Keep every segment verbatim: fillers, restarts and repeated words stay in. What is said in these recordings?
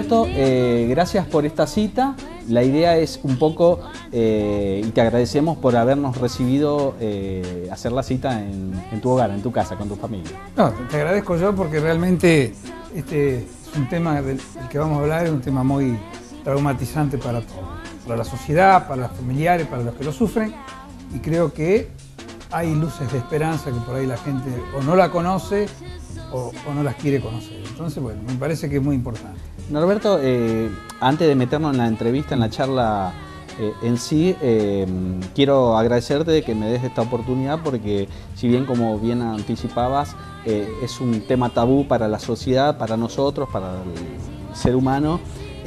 Norberto, eh, gracias por esta cita. La idea es un poco, eh, y te agradecemos por habernos recibido, eh, hacer la cita en, en tu hogar, en tu casa, con tu familia. No, te agradezco yo porque realmente este es un tema del, del que vamos a hablar, es un tema muy traumatizante para todos, para la sociedad, para los familiares, para los que lo sufren, y creo que hay luces de esperanza que por ahí la gente o no la conoce o, o no las quiere conocer. Entonces, bueno, me parece que es muy importante. Norberto, eh, antes de meternos en la entrevista, en la charla eh, en sí, eh, quiero agradecerte de que me des esta oportunidad porque, si bien, como bien anticipabas, eh, es un tema tabú para la sociedad, para nosotros, para el ser humano,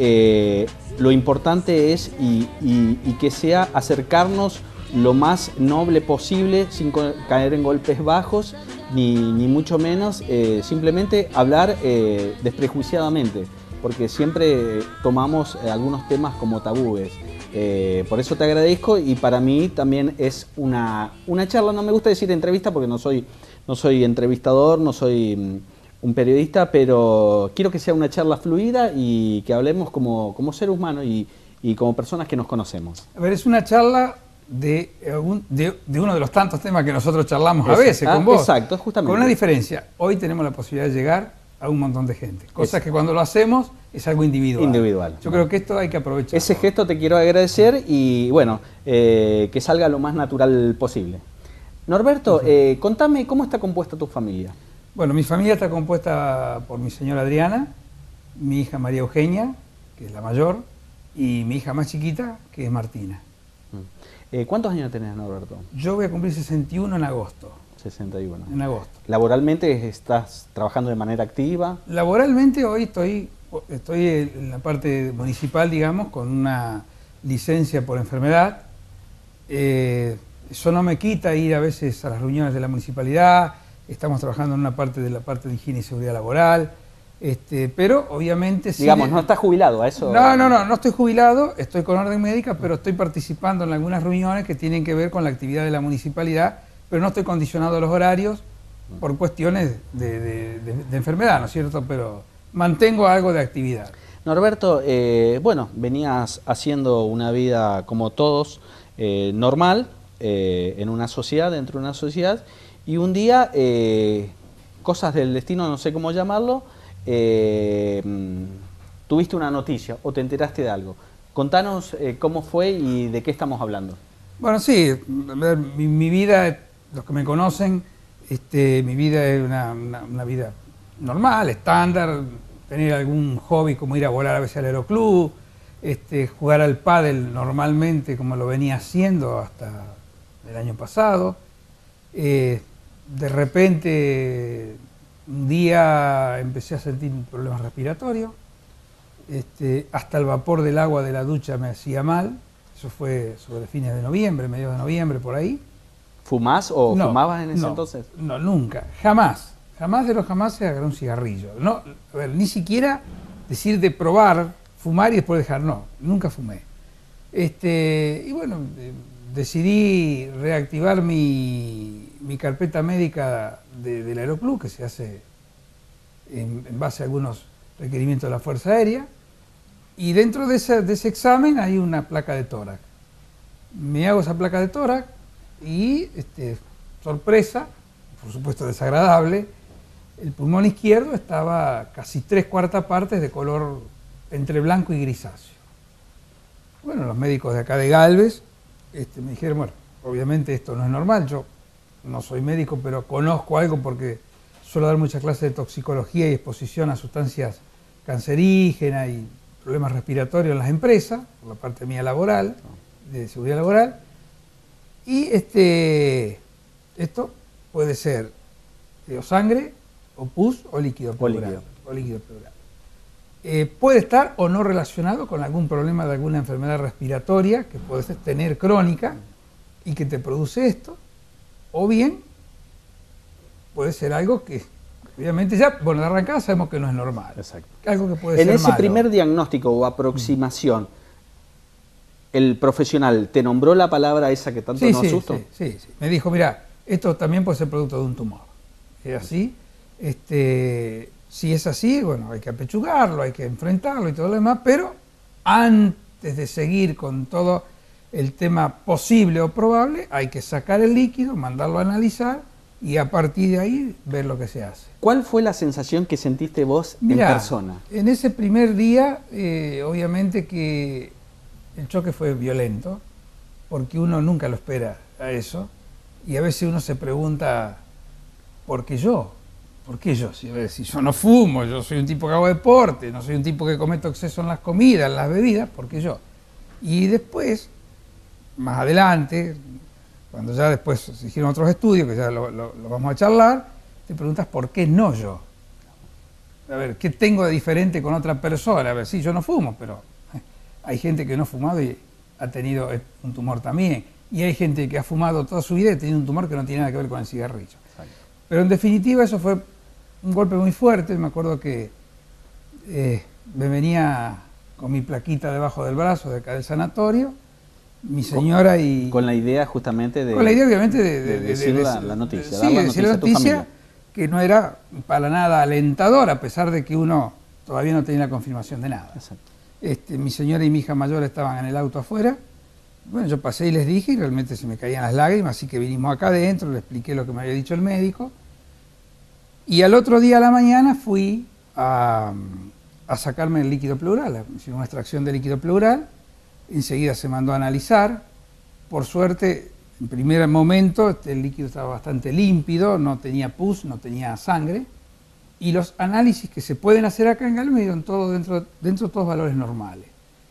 eh, lo importante es y, y, y que sea acercarnos lo más noble posible, sin caer en golpes bajos, ni, ni mucho menos, eh, simplemente hablar eh, desprejuiciadamente, porque siempre tomamos algunos temas como tabúes. Eh, por eso te agradezco, y para mí también es una, una charla, no me gusta decir entrevista porque no soy, no soy entrevistador, no soy um, un periodista, pero quiero que sea una charla fluida y que hablemos como, como seres humanos y, y como personas que nos conocemos. A ver, es una charla de, de, de uno de los tantos temas que nosotros charlamos a veces ah, con vos. Exacto, justamente. Con una diferencia, hoy tenemos la posibilidad de llegar a un montón de gente, cosa que cuando lo hacemos es algo individual. Individual. Yo creo que esto hay que aprovechar. Ese gesto te quiero agradecer y bueno, eh, que salga lo más natural posible. Norberto, eh, contame cómo está compuesta tu familia. Bueno, mi familia está compuesta por mi señora Adriana, mi hija María Eugenia, que es la mayor, y mi hija más chiquita, que es Martina. Eh, ¿Cuántos años tenés, Norberto? Yo voy a cumplir sesenta y uno en agosto. sesenta y uno. En agosto. ¿Laboralmente estás trabajando de manera activa? Laboralmente hoy estoy, estoy en la parte municipal, digamos, con una licencia por enfermedad. Eh, eso no me quita ir a veces a las reuniones de la municipalidad. Estamos trabajando en una parte de la parte de higiene y seguridad laboral. Este, pero obviamente... Digamos, sí, no estás jubilado, ¿a eso? No, no, no, no estoy jubilado, estoy con orden médica, pero estoy participando en algunas reuniones que tienen que ver con la actividad de la municipalidad, pero no estoy condicionado a los horarios por cuestiones de, de, de, de enfermedad, ¿no es cierto? Pero mantengo algo de actividad. Norberto, eh, bueno, venías haciendo una vida como todos, eh, normal, eh, en una sociedad, dentro de una sociedad, y un día, eh, cosas del destino, no sé cómo llamarlo, eh, tuviste una noticia o te enteraste de algo. Contanos eh, cómo fue y de qué estamos hablando. Bueno, sí, mi, mi vida, los que me conocen, este, mi vida es una, una, una vida normal, estándar, tener algún hobby como ir a volar a veces al aeroclub, este, jugar al pádel normalmente como lo venía haciendo hasta el año pasado. Eh, de repente, un día empecé a sentir problemas respiratorios, este, hasta el vapor del agua de la ducha me hacía mal. Eso fue sobre fines de noviembre, mediados de noviembre, por ahí. ¿Fumás o no, fumabas en ese no, entonces? No, nunca, jamás. Jamás de los jamás se agarró un cigarrillo. No, a ver, ni siquiera decir de probar, fumar y después dejar, no, nunca fumé. Este, y bueno, eh, decidí reactivar mi, mi carpeta médica de, del aeroclub, que se hace en, en base a algunos requerimientos de la Fuerza Aérea. Y dentro de ese, de ese examen hay una placa de tórax. Me hago esa placa de tórax y, este, sorpresa, por supuesto desagradable, el pulmón izquierdo estaba casi tres cuartas partes de color entre blanco y grisáceo. Bueno, los médicos de acá de Galvez este, me dijeron, bueno, obviamente esto no es normal, yo no soy médico, pero conozco algo porque suelo dar muchas clases de toxicología y exposición a sustancias cancerígenas y problemas respiratorios en las empresas, por la parte mía laboral, de seguridad laboral, y este, esto puede ser o sangre, o pus, o líquido pleural. O líquido. O líquido pleural. Eh, puede estar o no relacionado con algún problema de alguna enfermedad respiratoria que puedes tener crónica y que te produce esto, o bien puede ser algo que obviamente ya, bueno, de arrancada sabemos que no es normal. Exacto. Algo que puede en ser ese malo. primer diagnóstico o aproximación, el profesional te nombró la palabra esa que tanto sí, nos sí, asustó. Sí, sí, sí. Me dijo, mira, esto también puede ser producto de un tumor. Es así. Este, Si es así, bueno, hay que apechugarlo, hay que enfrentarlo y todo lo demás, pero antes de seguir con todo el tema posible o probable, hay que sacar el líquido, mandarlo a analizar y a partir de ahí ver lo que se hace. ¿Cuál fue la sensación que sentiste vos Mirá, en persona? En ese primer día, eh, obviamente que el choque fue violento, porque uno nunca lo espera a eso, y a veces uno se pregunta, ¿por qué yo? ¿Por qué yo? Si, si yo no fumo, yo soy un tipo que hago deporte, no soy un tipo que cometo exceso en las comidas, en las bebidas, ¿por qué yo? Y después, más adelante, cuando ya después se hicieron otros estudios, que ya lo, lo, lo vamos a charlar, te preguntas, ¿por qué no yo? A ver, ¿qué tengo de diferente con otra persona? A ver, sí, yo no fumo, pero hay gente que no ha fumado y ha tenido un tumor también. Y hay gente que ha fumado toda su vida y ha tenido un tumor que no tiene nada que ver con el cigarrillo. Exacto. Pero en definitiva eso fue un golpe muy fuerte. Me acuerdo que eh, me venía con mi plaquita debajo del brazo de acá del sanatorio, mi señora con, y... Con la idea justamente de... Con la idea obviamente de... de, de decir de, la, la noticia. Sí, de decir la noticia que no era para nada alentador, a pesar de que uno todavía no tenía la confirmación de nada. Exacto. Este, mi señora y mi hija mayor estaban en el auto afuera. Bueno, yo pasé y les dije y realmente se me caían las lágrimas, así que vinimos acá adentro, le expliqué lo que me había dicho el médico. Y al otro día a la mañana fui a, a sacarme el líquido pleural, hicimos una extracción de líquido pleural, enseguida se mandó a analizar. Por suerte, en primer momento este, el líquido estaba bastante límpido, no tenía pus, no tenía sangre. Y los análisis que se pueden hacer acá en Galvez me dieron todo dentro, dentro de todos valores normales.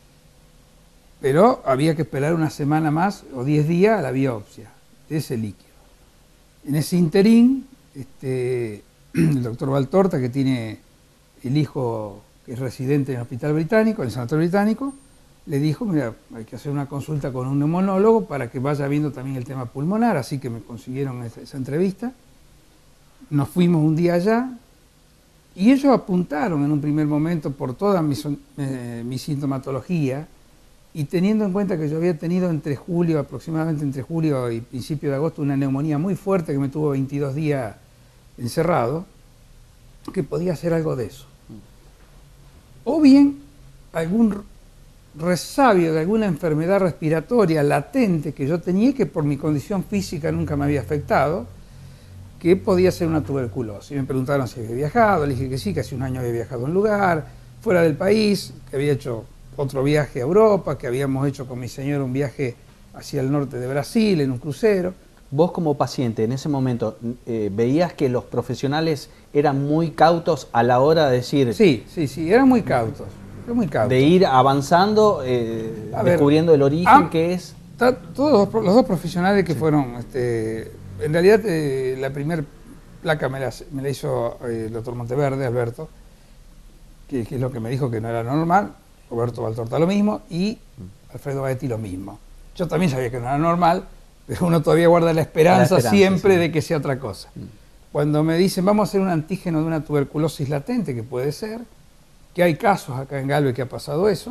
Pero había que esperar una semana más o diez días a la biopsia de ese líquido. En ese interín, este, el doctor Valtorta, que tiene el hijo que es residente en el Hospital Británico, en el Sanatorio Británico, le dijo, mira, hay que hacer una consulta con un neumonólogo para que vaya viendo también el tema pulmonar, así que me consiguieron esa, esa entrevista. Nos fuimos un día allá, y ellos apuntaron en un primer momento por toda mi, eh, mi sintomatología, y teniendo en cuenta que yo había tenido entre julio, aproximadamente entre julio y principio de agosto, una neumonía muy fuerte que me tuvo veintidós días encerrado, que podía ser algo de eso. O bien algún resabio de alguna enfermedad respiratoria latente que yo tenía y que por mi condición física nunca me había afectado, que podía ser una tuberculosis. Me preguntaron si había viajado, le dije que sí, que hace un año había viajado a un lugar, fuera del país, que había hecho otro viaje a Europa, que habíamos hecho con mi señor un viaje hacia el norte de Brasil en un crucero. Vos como paciente en ese momento, eh, ¿veías que los profesionales eran muy cautos a la hora de decir...? Sí, sí, sí, eran muy cautos, eran muy cautos. De ir avanzando, eh, descubriendo ver, el origen ah, que es... Todos los dos profesionales que sí. fueron... Este, en realidad eh, la primera placa me la, me la hizo eh, el doctor Monteverde, Alberto, que, que es lo que me dijo que no era normal, Roberto Valtorta lo mismo y Alfredo Baetti lo mismo. Yo también sabía que no era normal, pero uno todavía guarda la esperanza, la esperanza siempre sí. de que sea otra cosa. Mm. Cuando me dicen vamos a hacer un antígeno de una tuberculosis latente, que puede ser, que hay casos acá en Galvez que ha pasado eso,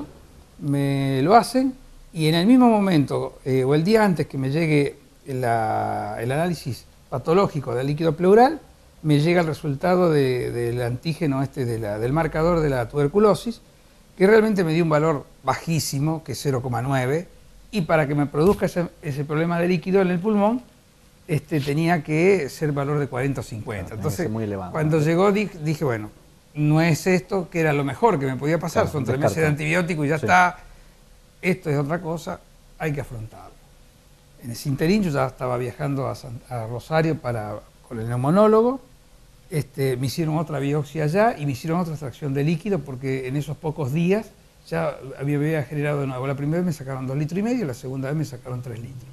me lo hacen y en el mismo momento eh, o el día antes que me llegue la, el análisis patológico del líquido pleural, me llega el resultado de, del antígeno este de la, del marcador de la tuberculosis, que realmente me dio un valor bajísimo, que es cero coma nueve, y para que me produzca ese, ese problema de líquido en el pulmón, este, tenía que ser valor de cuarenta o cincuenta. Claro, entonces, muy elevado, cuando ¿no? llegó dije, dije, bueno, no es esto que era lo mejor que me podía pasar, claro, son tres meses de antibiótico y ya sí. está, esto es otra cosa, hay que afrontarlo. En ese interín yo ya estaba viajando a, San, a Rosario para, con el neumonólogo, este, me hicieron otra biopsia allá y me hicieron otra extracción de líquido porque en esos pocos días ya había, había generado de nuevo. La primera vez me sacaron dos litros y medio, la segunda vez me sacaron tres litros.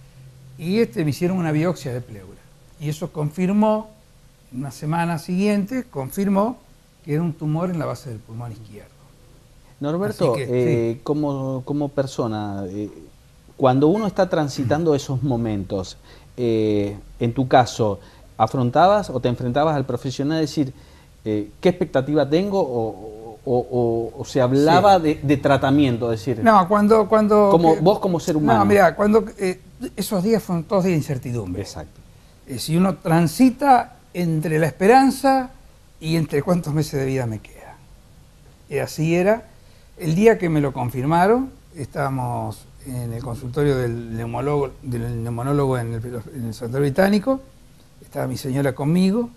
Y este, me hicieron una biopsia de pleura. Y eso confirmó, en una semana siguiente, confirmó que era un tumor en la base del pulmón izquierdo. Norberto, que, eh, sí. como, como persona, eh, cuando uno está transitando esos momentos, eh, en tu caso, ¿afrontabas o te enfrentabas al profesional a decir eh, qué expectativa tengo o, o, o, o se hablaba sí. de, de tratamiento? Decir, no, cuando... cuando como, que, vos como ser humano. No, mira, cuando, eh, esos días fueron todos días de incertidumbre. Exacto. Eh, si uno transita entre la esperanza y entre cuántos meses de vida me queda. Y así era. El día que me lo confirmaron, estábamos en el consultorio del neumólogo, del neumonólogo en el, en el Sanatorio Británico, estaba mi señora conmigo,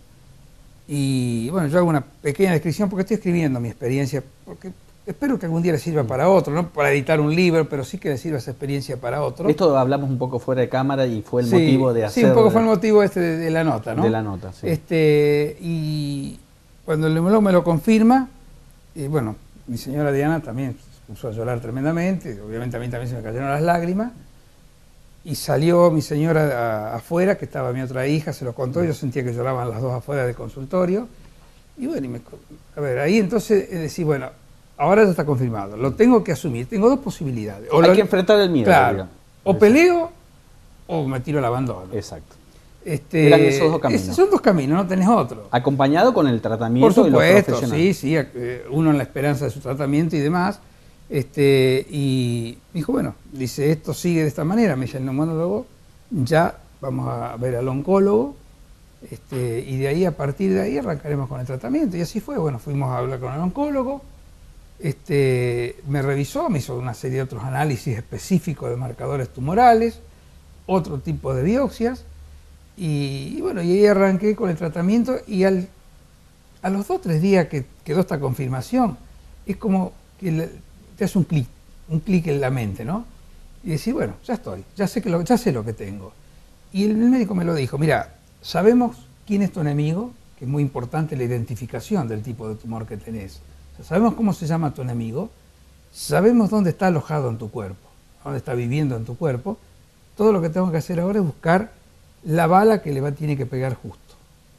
y bueno, yo hago una pequeña descripción porque estoy escribiendo mi experiencia, porque espero que algún día le sirva para otro, no para editar un libro, pero sí que le sirva esa experiencia para otro. Esto hablamos un poco fuera de cámara y fue el sí, motivo de hacer... Sí, un poco fue el motivo este de, de la nota, ¿no? De la nota, sí. Este, y cuando el neumólogo me lo confirma, y bueno, mi señora Diana también se puso a llorar tremendamente, obviamente a mí también se me cayeron las lágrimas, y salió mi señora a, afuera, que estaba mi otra hija, se lo contó, yo sentía que lloraban las dos afuera del consultorio, y bueno, y me, a ver, ahí entonces es decir, bueno, ahora ya está confirmado, lo tengo que asumir, tengo dos posibilidades. O Hay lo, que enfrentar el miedo. Claro, digamos. o peleo o me tiro al abandono. Exacto. Este, Eran esos dos caminos. Es, son dos caminos, no tenés otro. Acompañado con el tratamiento. Por supuesto, y los profesionales. sí, sí, uno en la esperanza de su tratamiento y demás. Este, y dijo, bueno, dice, esto sigue de esta manera, me dice el neumonólogo, ya vamos a ver al oncólogo, este, y de ahí, a partir de ahí, arrancaremos con el tratamiento. Y así fue, bueno, fuimos a hablar con el oncólogo, este, me revisó, me hizo una serie de otros análisis específicos de marcadores tumorales, otro tipo de biopsias, y, y bueno, y ahí arranqué con el tratamiento, y al, a los dos o tres días que quedó esta confirmación, es como que le, te hace un clic, un clic en la mente, ¿no? Y decir, bueno, ya estoy, ya sé, que lo, ya sé lo que tengo. Y el médico me lo dijo, mira, sabemos quién es tu enemigo, que es muy importante la identificación del tipo de tumor que tenés. O sea, sabemos cómo se llama tu enemigo, sabemos dónde está alojado en tu cuerpo, dónde está viviendo en tu cuerpo. Todo lo que tengo que hacer ahora es buscar la bala que le va, tiene que pegar justo.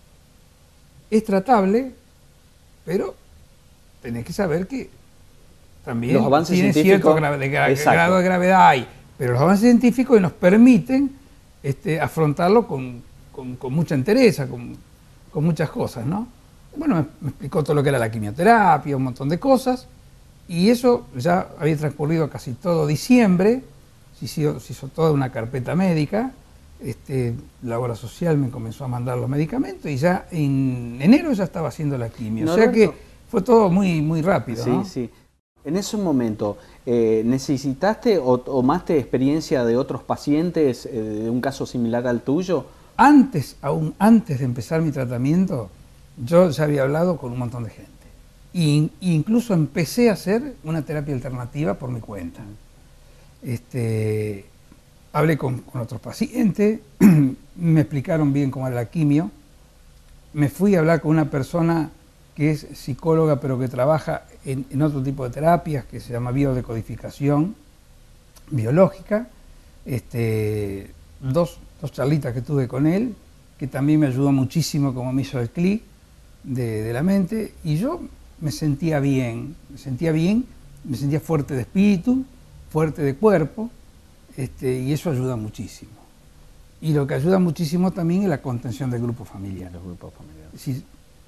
Es tratable, pero tenés que saber que también los avances tiene cierto gra de gra grado de gravedad hay, pero los avances científicos nos permiten este, afrontarlo con, con, con mucha entereza, con, con muchas cosas, ¿no? Bueno, me, me explicó todo lo que era la quimioterapia, un montón de cosas, y eso ya había transcurrido casi todo diciembre, se hizo, se hizo toda una carpeta médica, este, la obra social me comenzó a mandar los medicamentos y ya en enero ya estaba haciendo la quimio, no, o sea no, que no. Fue todo muy, muy rápido, sí, ¿no? Sí. En ese momento, eh, ¿necesitaste o tomaste experiencia de otros pacientes eh, de un caso similar al tuyo? Antes, aún antes de empezar mi tratamiento, yo ya había hablado con un montón de gente. E incluso empecé a hacer una terapia alternativa por mi cuenta. Este, hablé con, con otros pacientes, me explicaron bien cómo era la quimio. Me fui a hablar con una persona que es psicóloga, pero que trabaja en, en otro tipo de terapias, que se llama biodecodificación biológica. Este, dos, dos charlitas que tuve con él, que también me ayudó muchísimo, como me hizo el clic de, de la mente, y yo me sentía bien, me sentía bien, me sentía fuerte de espíritu, fuerte de cuerpo, este, y eso ayuda muchísimo. Y lo que ayuda muchísimo también es la contención del grupo familiar. Los grupos familiares. Si,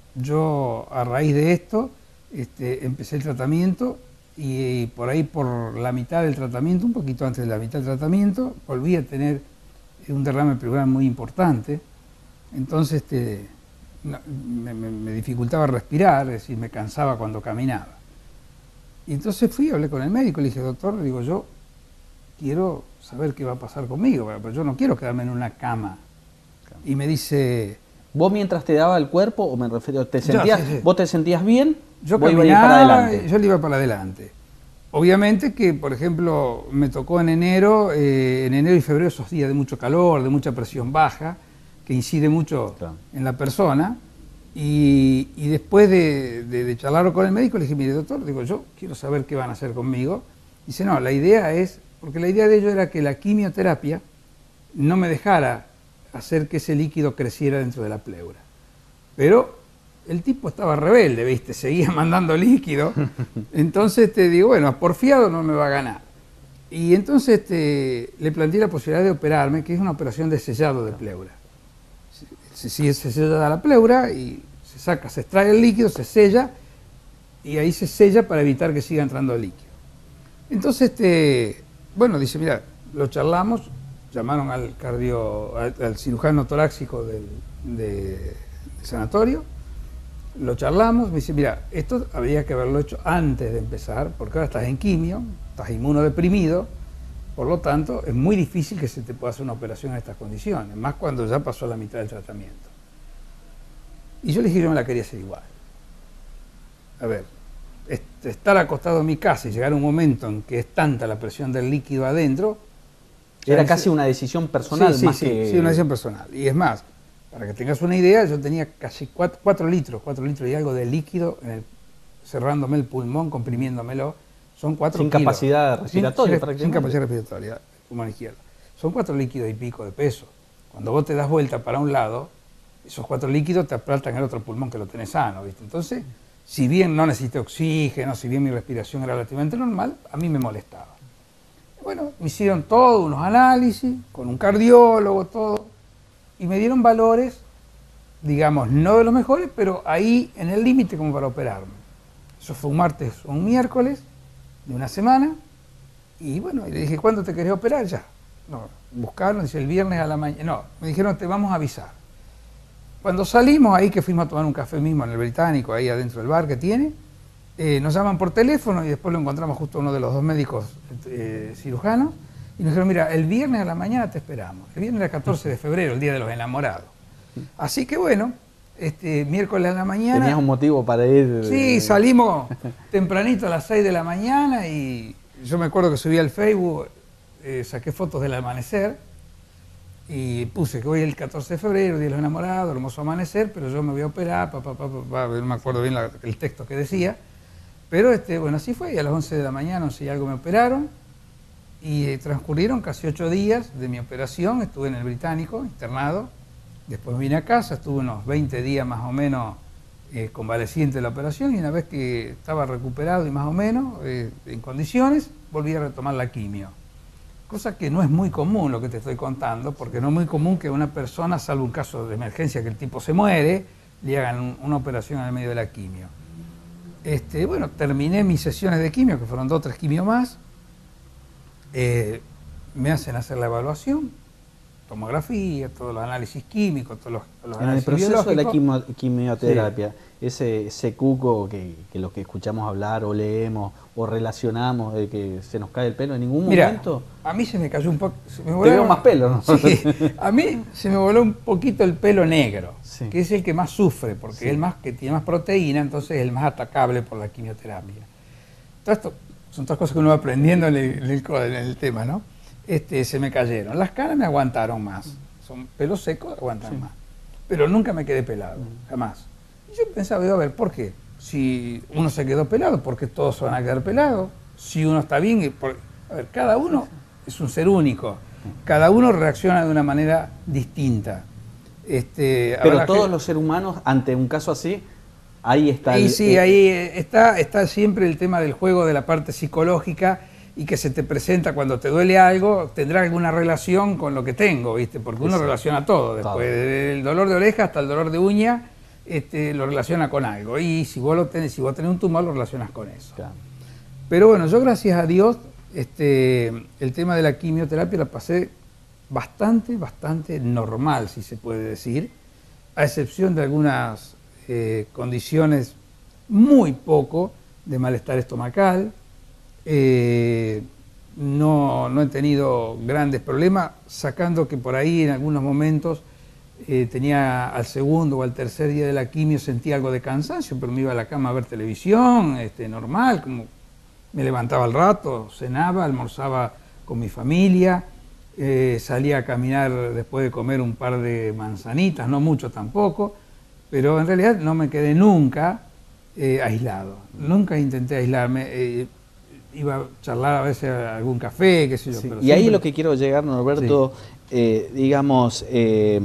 yo a raíz de esto este, empecé el tratamiento y, y por ahí por la mitad del tratamiento, un poquito antes de la mitad del tratamiento, volví a tener un derrame pleural muy importante. Entonces este, no, me, me, me dificultaba respirar, es decir, me cansaba cuando caminaba. Y entonces fui, hablé con el médico, le dije, doctor, digo, yo quiero saber qué va a pasar conmigo, pero yo no quiero quedarme en una cama. Y me dice... ¿Vos mientras te daba el cuerpo, o me refiero, te sentías, yo, sí, sí. vos te sentías bien? Yo vos caminaba, ibas para adelante. yo le iba para adelante. Obviamente que, por ejemplo, me tocó en enero, eh, en enero y febrero esos días de mucho calor, de mucha presión baja, que incide mucho claro. en la persona. Y, y después de, de, de charlarlo con el médico, le dije, mire doctor, digo, yo quiero saber qué van a hacer conmigo. Dice, no, la idea es, porque la idea de ello era que la quimioterapia no me dejara hacer que ese líquido creciera dentro de la pleura. Pero el tipo estaba rebelde, ¿viste? Seguía mandando líquido. Entonces te digo, bueno, porfiado no me va a ganar. Y entonces te, le planteé la posibilidad de operarme, que es una operación de sellado de pleura. Se, se, se sella la pleura y se saca, se extrae el líquido, se sella y ahí se sella para evitar que siga entrando el líquido. Entonces, este, bueno, dice, mira, lo charlamos, llamaron al cardio, al, al cirujano torácico del de, de sanatorio, lo charlamos, me dice, mira, esto habría que haberlo hecho antes de empezar, porque ahora estás en quimio, estás inmunodeprimido, por lo tanto, es muy difícil que se te pueda hacer una operación en estas condiciones, más cuando ya pasó la mitad del tratamiento. Y yo le dije que yo me la quería hacer igual. A ver, estar acostado en mi casa y llegar a un momento en que es tanta la presión del líquido adentro... Era casi una decisión personal, sí, sí, más sí, que... sí, una decisión personal. Y es más, para que tengas una idea, yo tenía casi cuatro litros, cuatro litros y algo de líquido en el, cerrándome el pulmón, comprimiéndomelo. Son cuatro Sin kilos. capacidad respiratoria, sin, prácticamente. Sin capacidad respiratoria, pulmón izquierdo. Son cuatro líquidos y pico de peso. Cuando vos te das vuelta para un lado, esos cuatro líquidos te aplastan el otro pulmón que lo tenés sano, ¿viste? Entonces, si bien no necesité oxígeno, si bien mi respiración era relativamente normal, a mí me molestaba. Bueno, me hicieron todos unos análisis, con un cardiólogo, todo, y me dieron valores, digamos, no de los mejores, pero ahí en el límite como para operarme. Eso fue un martes o un miércoles de una semana, y bueno, y le dije, ¿cuándo te querés operar? Ya. No, buscaron, dice, el viernes a la mañana. No, me dijeron, te vamos a avisar. Cuando salimos ahí, que fuimos a tomar un café mismo en el Británico, ahí adentro del bar que tiene, eh, nos llaman por teléfono y después lo encontramos justo uno de los dos médicos eh, cirujanos, y nos dijeron, mira, el viernes a la mañana te esperamos. El viernes era catorce de febrero, el Día de los Enamorados. Así que bueno, este miércoles a la mañana... Tenías un motivo para ir... Sí, salimos tempranito a las seis de la mañana y yo me acuerdo que subí al Facebook, eh, saqué fotos del amanecer y puse que hoy es el catorce de febrero, Día de los Enamorados, hermoso amanecer, pero yo me voy a operar, papá, papá, papá, no me acuerdo bien la, el texto que decía, pero este, bueno, así fue, y a las once de la mañana, once y algo me operaron, y eh, transcurrieron casi ocho días de mi operación, estuve en el Británico, internado, después vine a casa, estuve unos veinte días más o menos eh, convaleciente de la operación, y una vez que estaba recuperado y más o menos eh, en condiciones, volví a retomar la quimio. Cosa que no es muy común lo que te estoy contando, porque no es muy común que una persona, salvo un caso de emergencia que el tipo se muere, le hagan un, una operación en el medio de la quimio. Este, bueno, terminé mis sesiones de quimio, que fueron dos o tres quimio más, eh, me hacen hacer la evaluación, tomografía, todos los análisis químicos, todos los, los en análisis el proceso de la quimio, quimioterapia, sí. ese, ese cuco que, que los que escuchamos hablar o leemos o relacionamos de que se nos cae el pelo, en ningún Mirá, momento... a mí se me cayó un poco... Te veo más pelo, ¿no? Sí, a mí se me voló un poquito el pelo negro, sí. que es el que más sufre, porque Sí. es el más que tiene más proteína, entonces es el más atacable por la quimioterapia. Todo esto son todas cosas que uno va aprendiendo en el, en el, en el tema, ¿no? Este, se me cayeron. Las canas me aguantaron más. Son pelos secos, aguantan sí. más. Pero nunca me quedé pelado, jamás. Y yo pensaba, digo, a ver, ¿por qué? Si uno se quedó pelado, ¿por qué todos se van a quedar pelados? Si uno está bien, por... a ver, cada uno es un ser único. Cada uno reacciona de una manera distinta. Este, Pero todos que... los seres humanos, ante un caso así, ahí está... Y el, sí, el... ahí está, está siempre el tema del juego de la parte psicológica y que se te presenta cuando te duele algo, tendrá alguna relación con lo que tengo, ¿viste? Porque uno sí. relaciona todo, después todo. Del dolor de oreja hasta el dolor de uña, este, lo relaciona con algo. Y si vos, lo tenés, si vos tenés un tumor, lo relacionas con eso. Claro. Pero bueno, yo gracias a Dios, este, el tema de la quimioterapia la pasé bastante, bastante normal, si se puede decir, a excepción de algunas eh, condiciones muy poco de malestar estomacal. Eh, no, no he tenido grandes problemas, sacando que por ahí en algunos momentos eh, tenía al segundo o al tercer día de la quimio sentía algo de cansancio, pero me iba a la cama a ver televisión, este, normal, como me levantaba al rato, cenaba, almorzaba con mi familia, eh, salía a caminar después de comer un par de manzanitas, no mucho tampoco, pero en realidad no me quedé nunca eh, aislado, nunca intenté aislarme. Eh, iba a charlar a veces a algún café, qué sé yo. Sí. Pero y siempre... ahí lo que quiero llegar, Norberto, sí. eh, digamos, eh,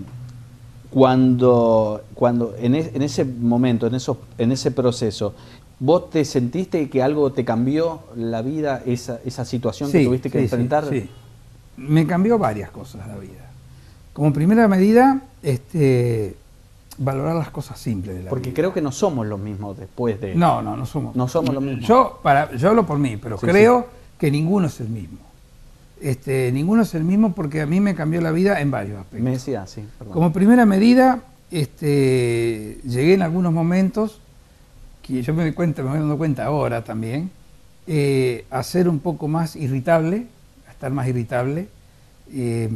cuando, cuando en, es, en ese momento, en, esos, en ese proceso, ¿vos te sentiste que algo te cambió la vida, esa, esa situación sí, que tuviste que sí, enfrentar? Sí, sí, me cambió varias cosas la vida. Como primera medida, este... valorar las cosas simples de la Porque vida. creo que no somos los mismos después de... No, no, no somos. No somos los mismos. Yo, para, yo hablo por mí, pero sí, creo sí. que ninguno es el mismo. Este, ninguno es el mismo porque a mí me cambió la vida en varios aspectos. Me decía, sí. Perdón. Como primera medida, este, llegué en algunos momentos, que yo me doy cuenta, me voy dando cuenta ahora también, eh, a ser un poco más irritable, a estar más irritable. Eh,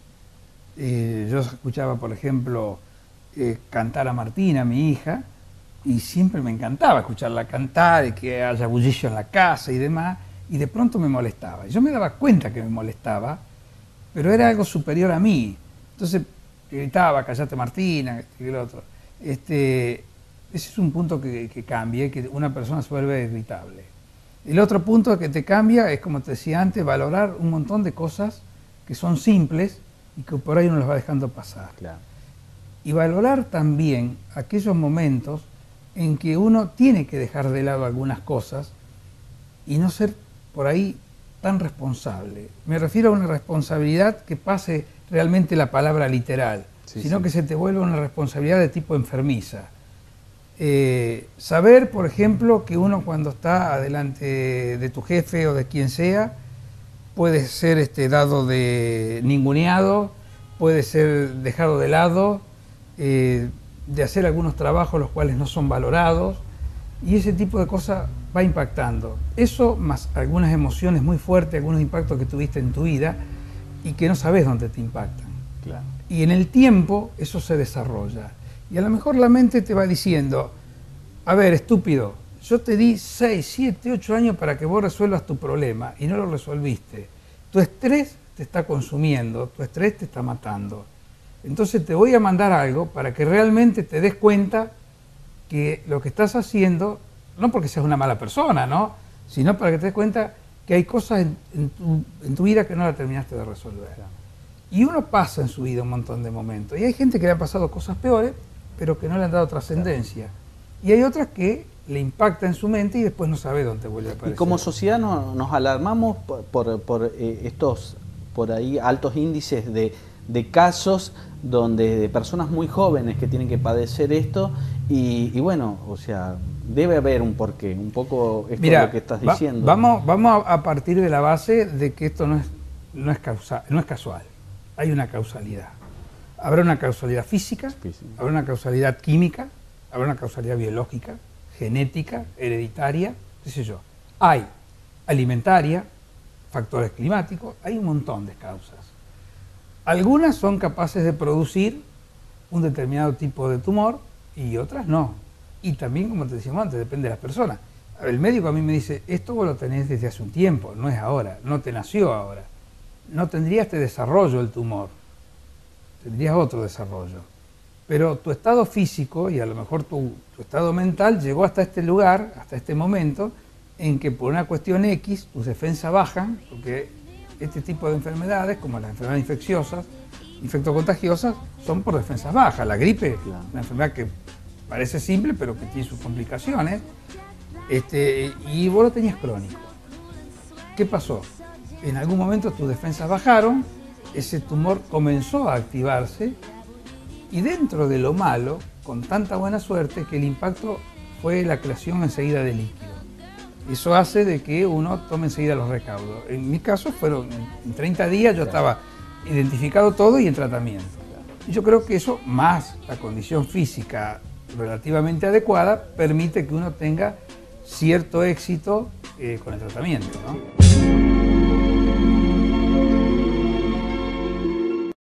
eh, yo escuchaba, por ejemplo, eh, cantar a Martina, mi hija, y siempre me encantaba escucharla cantar y que haya bullicio en la casa y demás, y de pronto me molestaba. Yo me daba cuenta que me molestaba, pero era algo superior a mí. Entonces gritaba, callate Martina, este y el otro. Este, ese es un punto que, que cambia, que una persona se vuelve irritable. El otro punto que te cambia es, como te decía antes, valorar un montón de cosas que son simples y que por ahí uno las va dejando pasar. Claro. Y valorar también aquellos momentos en que uno tiene que dejar de lado algunas cosas y no ser por ahí tan responsable. Me refiero a una responsabilidad que pase realmente la palabra literal, sí, sino sí. que se te vuelva una responsabilidad de tipo enfermiza. Eh, saber, por ejemplo, que uno cuando está adelante de tu jefe o de quien sea, puede ser este, dado de ninguneado, puede ser dejado de lado, eh, de hacer algunos trabajos los cuales no son valorados, y ese tipo de cosas va impactando. Eso más algunas emociones muy fuertes, algunos impactos que tuviste en tu vida y que no sabes dónde te impactan. Claro. Y en el tiempo eso se desarrolla. Y a lo mejor la mente te va diciendo, a ver, estúpido, yo te di seis, siete, ocho años para que vos resuelvas tu problema y no lo resolviste. Tu estrés te está consumiendo, tu estrés te está matando. Entonces te voy a mandar algo para que realmente te des cuenta que lo que estás haciendo, no porque seas una mala persona, ¿no? Sino para que te des cuenta que hay cosas en, en, tu, en tu vida que no la terminaste de resolver. Y uno pasa en su vida un montón de momentos. Y hay gente que le ha pasado cosas peores, pero que no le han dado trascendencia. Y hay otras que le impacta en su mente y después no sabe dónde vuelve a aparecer. Y como sociedad no, nos alarmamos por, por, por eh, estos por ahí altos índices de, de casos donde de personas muy jóvenes que tienen que padecer esto y, y bueno, o sea, debe haber un porqué, un poco esto Mira, es lo que estás diciendo. Va, vamos vamos a partir de la base de que esto no es, no es, causa, no es casual, hay una causalidad. Habrá una causalidad física, Física. habrá una causalidad química, habrá una causalidad biológica, genética, hereditaria, qué sé yo. Hay alimentaria, factores climáticos, hay un montón de causas. Algunas son capaces de producir un determinado tipo de tumor y otras no. Y también, como te decíamos antes, depende de las personas. El médico a mí me dice, esto vos lo tenés desde hace un tiempo, no es ahora, no te nació ahora. No tendría este desarrollo el tumor, tendrías otro desarrollo. Pero tu estado físico y a lo mejor tu, tu estado mental llegó hasta este lugar, hasta este momento, en que por una cuestión X tus defensas bajan, porque este tipo de enfermedades, como las enfermedades infecciosas, infectocontagiosas, son por defensas bajas. La gripe, Claro. una enfermedad que parece simple, pero que tiene sus complicaciones, este, y vos lo tenías crónico. ¿Qué pasó? En algún momento tus defensas bajaron, ese tumor comenzó a activarse, y dentro de lo malo, con tanta buena suerte, que el impacto fue la creación enseguida de líquido. Eso hace de que uno tome enseguida los recaudos. En mi caso fueron, en treinta días yo estaba identificado todo y en tratamiento. Y yo creo que eso, más la condición física relativamente adecuada, permite que uno tenga cierto éxito eh, con el tratamiento, ¿no?